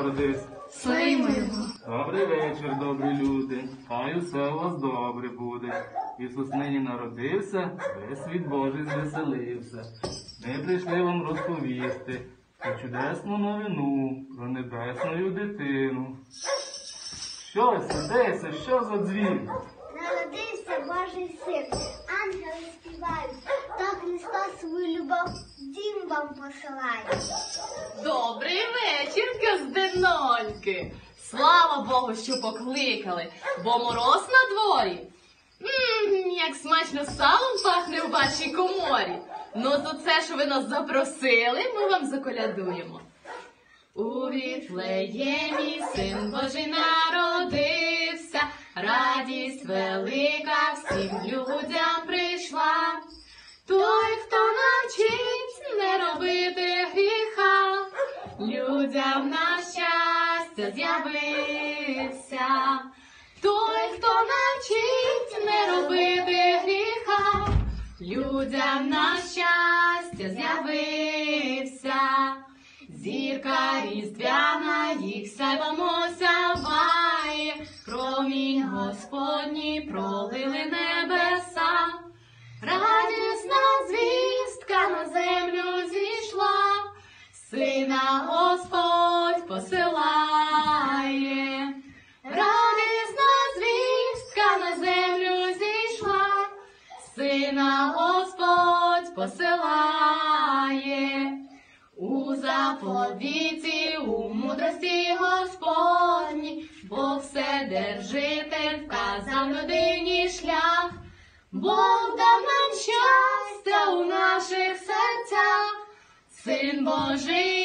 народився. Славімо його. Добрий вечір, добрі люди. Хай усе у вас добре буде. Ісус нині народився, весь світ Божий звеселився. Ми прийшли вам розповісти про чудесну новину, про небесну дитину. Що сидеться, що за дзвін? Народився Божий син, ангели співають, та Христос свою любов в дім вам посилає. Добрий вечір, газденоньки. Слава Богу, що покликали, бо мороз на дворі. Як смачно салом пахне в вашій коморі. Ну, за це, що ви нас запросили, ми вам заколядуємо. У Віфлеємі син Божий народився, радість велика всім людям прийшла. Той, хто навчить не робити гріха, людям на щастя з'явився. Той, хто навчить не робити гріха, людям на щастя з'явився. Зірка різдвяна їх сяйвом осяває, промінь Господній пролили небеса. Радісна звістка на землю зійшла, Сина Господь посилає. Радісна звістка на землю зійшла, Сина Господь посилає. У заповіті, у мудрості Господній, Бог Вседержитель вказав людині шлях. Бог дав нам щастя у наших серцях, Син Божий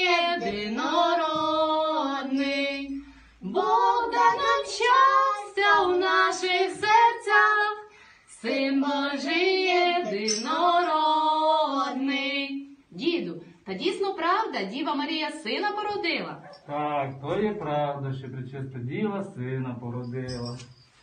єдинородний. Бог дав нам щастя у наших серцях, Син Божий єдинородний. Діду, та дійсно правда, Діва Марія сина породила? Так, то є правда, що пречиста діва сина породила.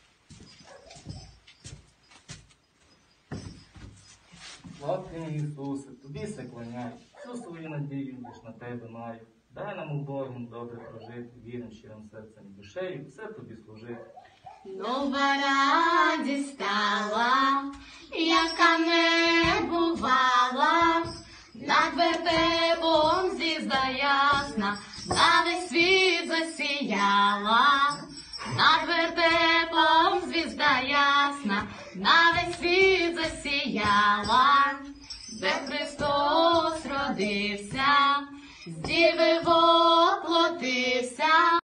Славки мій Ісусе, тобі се кланяй, всю свою надію лиш на тебе маю. Дай нам убогим добре прожити, вірим щирим серцем і душею, все тобі служити. Нова радість стала, яка не бувала, над вертепом звізда ясна, на весь світ засіяла. Над вертепом звізда ясна, на весь світ засіяла. Де Христос родився, з діви воплотився.